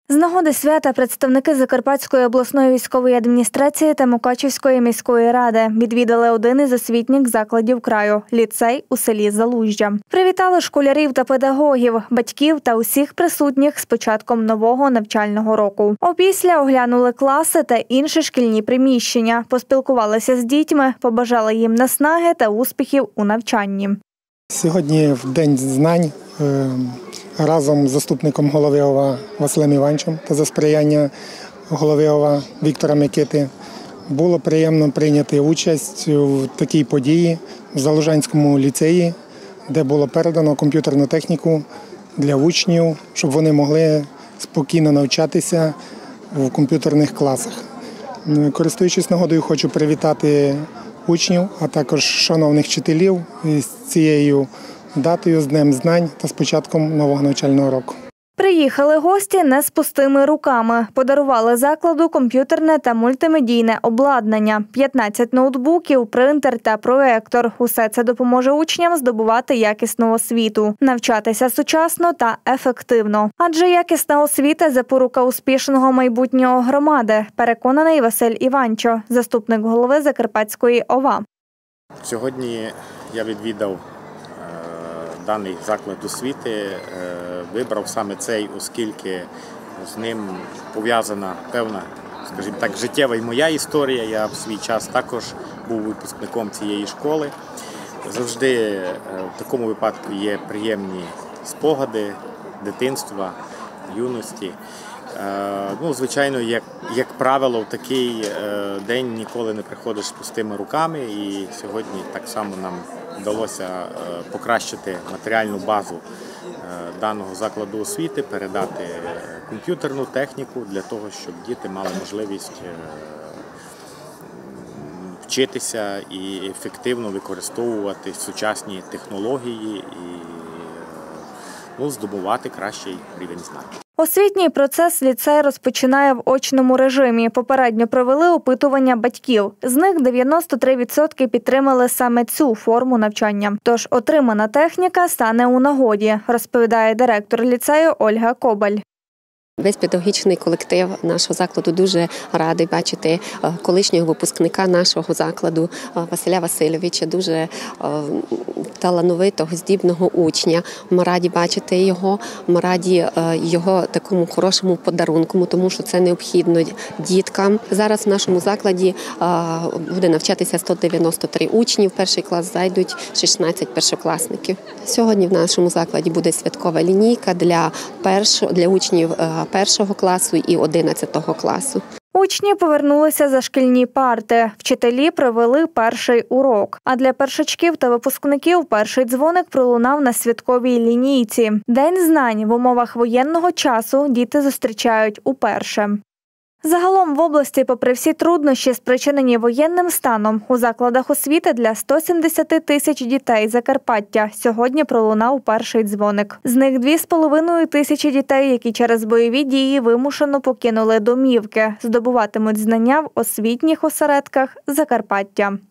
З нагоди свята представники Закарпатської обласної військової адміністрації та Мукачівської міської ради відвідали один із освітніх закладів краю – ліцей у селі Залужжя. Привітали школярів та педагогів, батьків та усіх присутніх з початком нового навчального року. Опісля оглянули класи та інші шкільні приміщення, поспілкувалися з дітьми, побажали їм наснаги та успіхів у навчанні. Сьогодні в День знань разом з заступником голови ОВА Василем Івановичем та за сприяння голови ОВА Віктора Микити було приємно прийняти участь у такій події в Залужанському ліцеї, де було передано комп'ютерну техніку для учнів, щоб вони могли спокійно навчатися в комп'ютерних класах. Користуючись нагодою, хочу привітати учнів, а також шановних вчителів з цією датою, з Днем знань та з початком нового навчального року. Приїхали гості не з пустими руками. Подарували закладу комп'ютерне та мультимедійне обладнання, 15 ноутбуків, принтер та проектор. Усе це допоможе учням здобувати якісну освіту, навчатися сучасно та ефективно. Адже якісна освіта – запорука успішного майбутнього громади, переконаний Василь Іванчо, заступник голови Закарпатської ОВА. Сьогодні я відвідав даний заклад освіти, вибрав саме цей, оскільки з ним пов'язана певна, скажімо так, життєва і моя історія. Я в свій час також був випускником цієї школи. Завжди в такому випадку є приємні спогади дитинства, юності. Звичайно, як правило, в такий день ніколи не приходиш з пустими руками, і сьогодні так само нам вдалося покращити матеріальну базу даного закладу освіти, передати комп'ютерну техніку для того, щоб діти мали можливість вчитися і ефективно використовувати сучасні технології і здобувати кращий рівень знань. Освітній процес ліцей розпочинає в очному режимі. Попередньо провели опитування батьків. З них 93% підтримали саме цю форму навчання. Тож отримана техніка стане у нагоді, розповідає директор ліцею Ольга Кобаль. Весь педагогічний колектив нашого закладу дуже радий бачити колишнього випускника нашого закладу Василя Васильовича, дуже талановитого, здібного учня. Ми раді бачити його, ми раді його такому хорошому подарунку, тому що це необхідно діткам. Зараз в нашому закладі буде навчатися 193 учні, в перший клас зайдуть 16 першокласників. Сьогодні в нашому закладі буде святкова лінійка для учнів першого класу і 11 класу. Учні повернулися за шкільні парти. Вчителі провели перший урок. А для першачків та випускників перший дзвоник пролунав на святковій лінійці. День знань в умовах воєнного часу діти зустрічають уперше. Загалом в області, попри всі труднощі, спричинені воєнним станом, у закладах освіти для 170 тисяч дітей Закарпаття сьогодні пролунав перший дзвоник. З них 2,5 тисячі дітей, які через бойові дії вимушено покинули домівки, здобуватимуть знання в освітніх осередках Закарпаття.